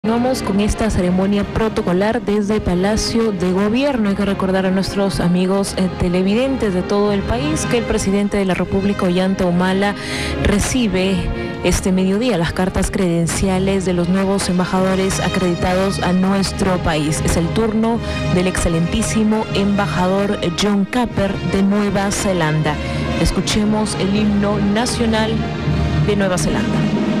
Continuamos con esta ceremonia protocolar desde Palacio de Gobierno. Hay que recordar a nuestros amigos televidentes de todo el país que el presidente de la República, Ollanta Humala, recibe este mediodía las cartas credenciales de los nuevos embajadores acreditados a nuestro país. Es el turno del excelentísimo embajador John Capper de Nueva Zelanda. Escuchemos el himno nacional de Nueva Zelanda.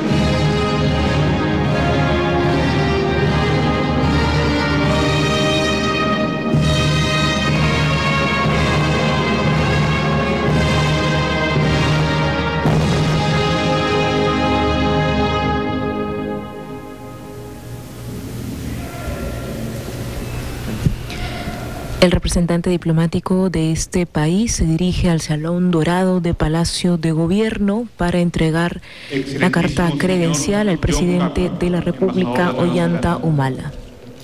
El representante diplomático de este país se dirige al Salón Dorado de Palacio de Gobierno para entregar la carta credencial al presidente de la República, Ollanta Humala.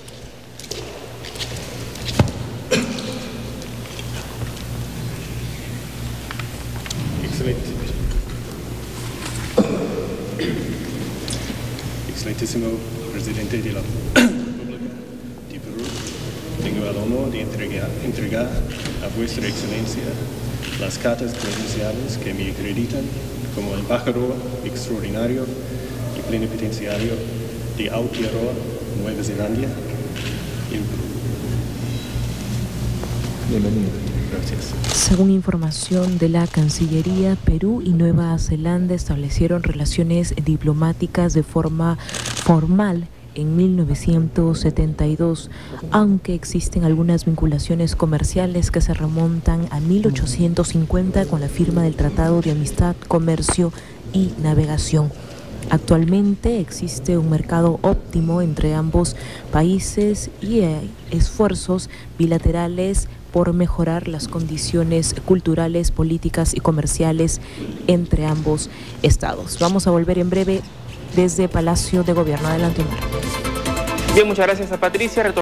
Excelentísimo presidente de la República de Perú, tengo el honor de entregar a vuestra excelencia las cartas credenciales que me acreditan como embajador extraordinario y plenipotenciario de Aotearoa, Nueva Zelanda, en Perú. Bienvenido. Gracias. Según información de la Cancillería, Perú y Nueva Zelanda establecieron relaciones diplomáticas de forma formal en 1972, aunque existen algunas vinculaciones comerciales que se remontan a 1850 con la firma del Tratado de Amistad, Comercio y Navegación. Actualmente existe un mercado óptimo entre ambos países y hay esfuerzos bilaterales por mejorar las condiciones culturales, políticas y comerciales entre ambos estados. Vamos a volver en breve desde Palacio de Gobierno. Adelante, Omar. Bien, muchas gracias a Patricia.